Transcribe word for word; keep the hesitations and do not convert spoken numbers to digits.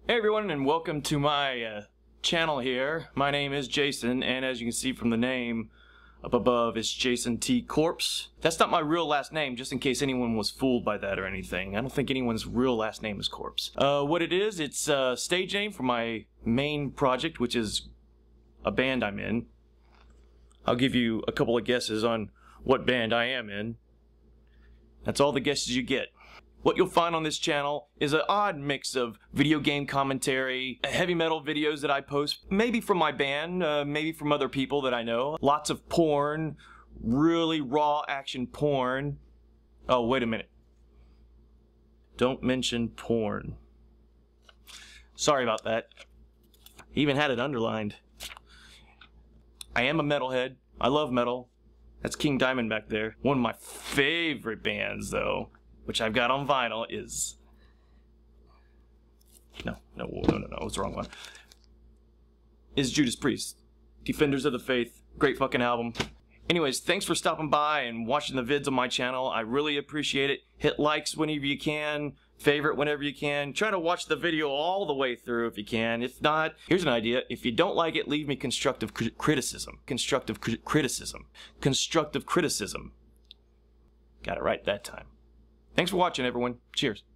Hey everyone, and welcome to my uh, channel here. My name is Jason, and as you can see from the name up above, it's Jason T. Corpse. That's not my real last name, just in case anyone was fooled by that or anything. I don't think anyone's real last name is Corpse. Uh, what it is, it's a stage name for my main project, which is a band I'm in. I'll give you a couple of guesses on what band I am in. That's all the guesses you get. What you'll find on this channel is an odd mix of video game commentary, heavy metal videos that I post, maybe from my band, uh, maybe from other people that I know. Lots of porn, really raw action porn. Oh, wait a minute. Don't mention porn. Sorry about that. Even had it underlined. I am a metalhead. I love metal. That's King Diamond back there. One of my favorite bands, though, which I've got on vinyl, is... No, no, no, no, no, it's the wrong one. Is Judas Priest. Defenders of the Faith. Great fucking album. Anyways, thanks for stopping by and watching the vids on my channel. I really appreciate it. Hit likes whenever you can. Favorite whenever you can. Try to watch the video all the way through if you can. If not, here's an idea. If you don't like it, leave me constructive cri criticism. Constructive cri criticism. Constructive criticism. Got it right that time. Thanks for watching, everyone. Cheers.